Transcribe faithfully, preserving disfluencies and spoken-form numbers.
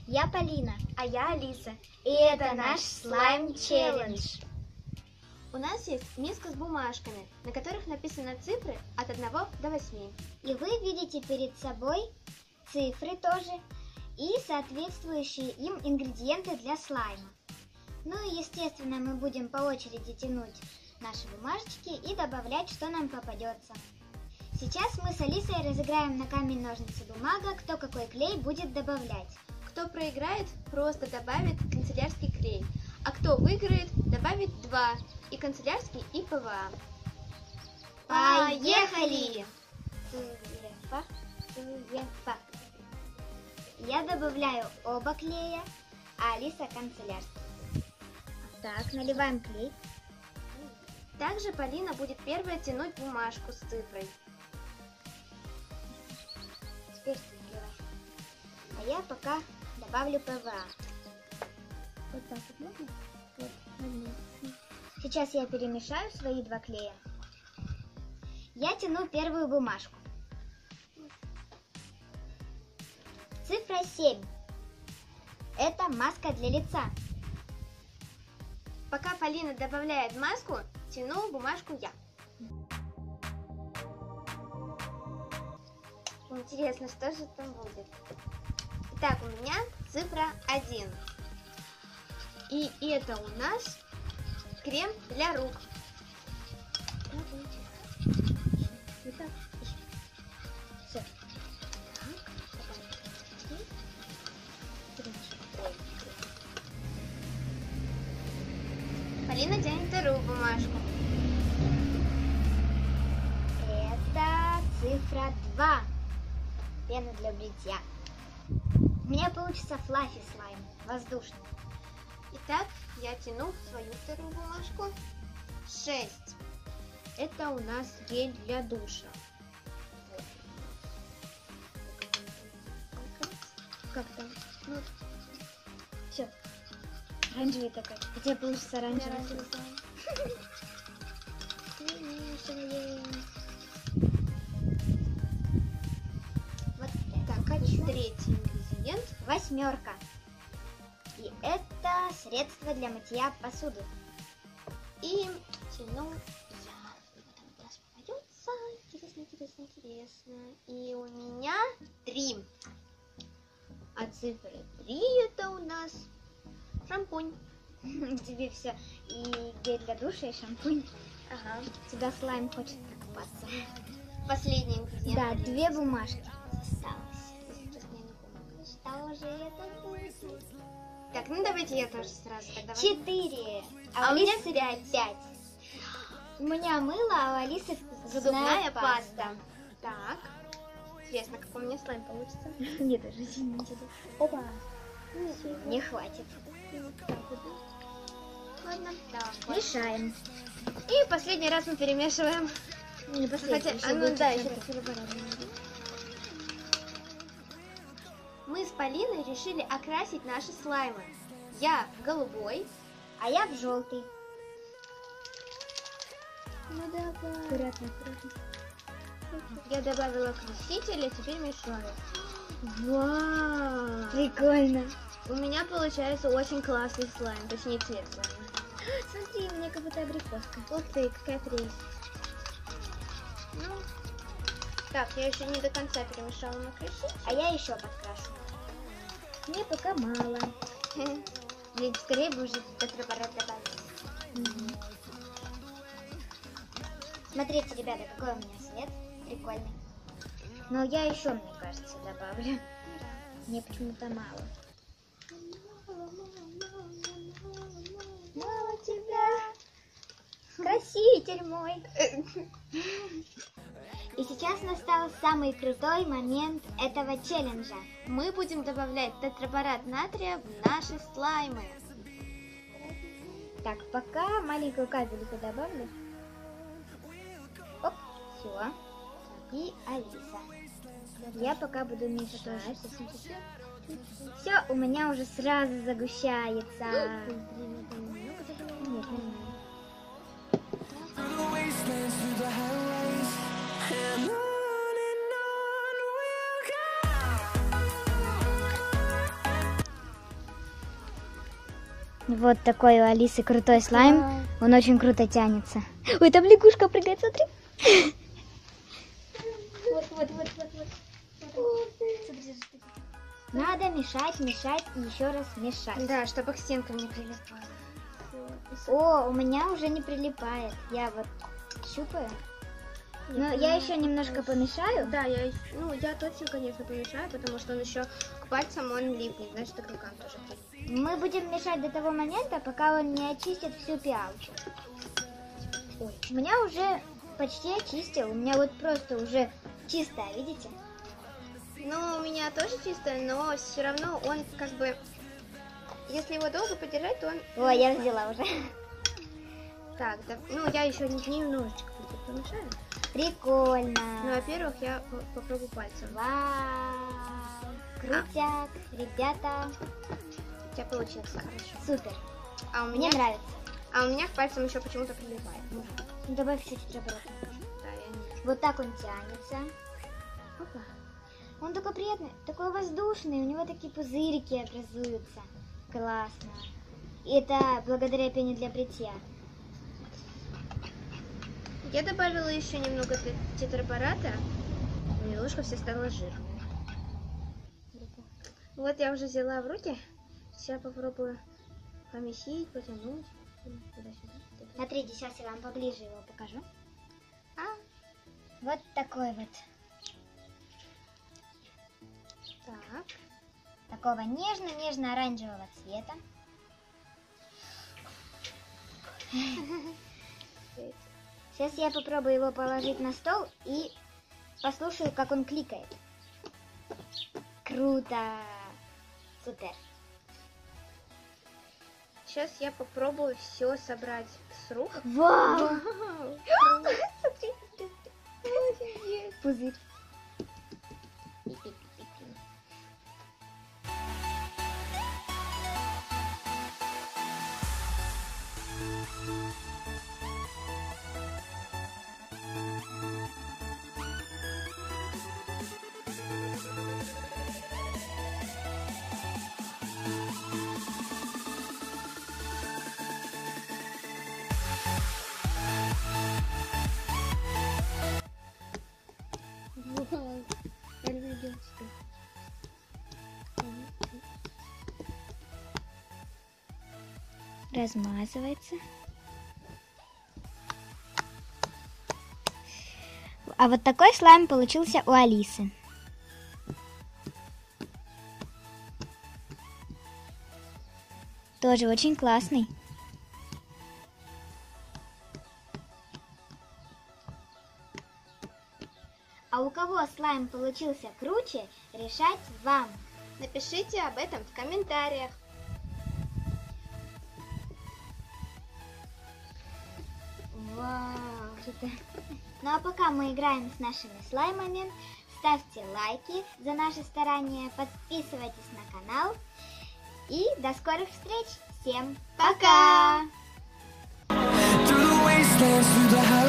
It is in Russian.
Я Полина. А я Алиса. И это наш слайм-челлендж. У нас есть миска с бумажками, на которых написаны цифры от одного до восьми. И вы видите перед собой цифры тоже и соответствующие им ингредиенты для слайма. Ну и естественно мы будем по очереди тянуть наши бумажечки и добавлять, что нам попадется. Сейчас мы с Алисой разыграем на камень, ножницы, бумага, кто какой клей будет добавлять. Кто проиграет, просто добавит канцелярский клей, а кто выиграет, добавит два, и канцелярский, и ПВА. Поехали! Цифа, цифа. Я добавляю оба клея, а Алиса канцелярский. Так, наливаем клей. Также Полина будет первая тянуть бумажку с цифрой. Теперь ты наливай. А я пока добавлю ПВА. Вот так вот можно? Вот, возьми. Сейчас я перемешаю свои два клея. Я тяну первую бумажку. Цифра семь. Это маска для лица. Пока Полина добавляет маску, тяну бумажку я. Интересно, что же там будет? Итак, у меня цифра один. И это у нас крем для рук. Вот так. Все. Полина тянет вторую бумажку. Это цифра два. Пена для бритья. У меня получится флаффи слайм, воздушный. Итак, я тяну свою вторую бумажку. шесть. Это у нас гель для душа. Как там? Ну, все. Оранжевый такой. У тебя получится оранжевый. Вот так, третий ингредиент. Восьмерка. И это средство для мытья посуды. И тяну я. Что там у нас попадется? Интересно, интересно, интересно. И у меня три. А цифра три это у нас шампунь. Тебе все. И гель для душа, и шампунь. Ага. Сюда слайм хочет покупаться. Последний ингредиент. Да, две бумажки. Что же это будет? Так, ну давайте я тоже сразу тогда. Четыре. А у меня Алисы пять. пять. У меня мыло, а у Алисы Зубная паста. Так. Интересно, как у меня слайм получится. Мне даже не интересно. Опа. Не хватит. Ладно. Так, Мешаем. и последний раз мы перемешиваем. Не Хотя, а ну да, еще мы с Полиной решили окрасить наши слаймы. Я в голубой, а я в желтый. Ну давай. Аккуратно, аккуратно. Я добавила краситель, а теперь мешаю. Вау! Прикольно. У меня получается очень классный слайм, точнее цвет слайма. Смотри, у меня как будто абрикоска. Ух ты, какая прелесть. Ну, так, я еще не до конца перемешала на краситель. А я еще подкрашу. Мне пока мало. Блин, скорее бы уже тетрапарат добавить. Угу. Смотрите, ребята, какой у меня цвет. Прикольный. Но я еще, мне кажется, добавлю. Мне почему-то мало. Мало тебя, краситель мой. И сейчас настал самый крутой момент этого челленджа. Мы будем добавлять тетрапарат натрия в наши слаймы. Так, пока маленькую капельку добавлю. Оп, все. И Алиса. Я пока буду мешать. Все, у меня уже сразу загущается. Нет, нормально. Вот такой у Алисы крутой слайм. Да. Он очень круто тянется. Ой, там лягушка прыгает, смотри. Вот, вот, вот, вот, вот. Надо мешать, мешать и еще раз мешать. Да, чтобы к стенкам не прилипало. О, у меня уже не прилипает. Я вот щупаю. Но я еще немножко помешаю. Да, я, ну, я точно, конечно, помешаю, потому что он еще к пальцам он липнет, значит, и к рукам тоже прилипнет. Мы будем мешать до того момента, пока он не очистит всю пиалку. Ой, у меня уже почти очистил. У меня вот просто уже чистая, видите? Ну, у меня тоже чистая, но все равно он как бы, если его долго подержать, то он... Ой, я взяла уже. Так, да, ну, я еще немножечко помешаю. Прикольно. Ну, во-первых, я попробую пальцем. Вау, крутяк, а. Ребята. У тебя получилось хорошо. Супер. А у меня... Мне нравится. А у меня к пальцам еще почему-то прилипает. Ну, добавь чуть-чуть оборота. Да, я не... Вот так он тянется. Опа. Он такой приятный, такой воздушный, у него такие пузырики образуются. Классно. И это благодаря пене для бритья. Я добавила еще немного тетрапарата. Немножко все стало жирным. Вот я уже взяла в руки. Сейчас попробую помесить, потянуть. Смотрите, сейчас я вам поближе его покажу. А, вот такой вот. Так. Такого нежно-нежно-оранжевого цвета. Сейчас я попробую его положить на стол и послушаю, как он кликает. Круто! Супер! Сейчас я попробую все собрать с рук. Вау! Смотри, смотри. Пузырь. Размазывается. А вот такой слайм получился у Алисы. Тоже очень классный. А у кого слайм получился круче, решать вам. Напишите об этом в комментариях. Вау, круто. Ну а пока мы играем с нашими слаймами, ставьте лайки за наши старания, подписывайтесь на канал и до скорых встреч. Всем пока! Пока!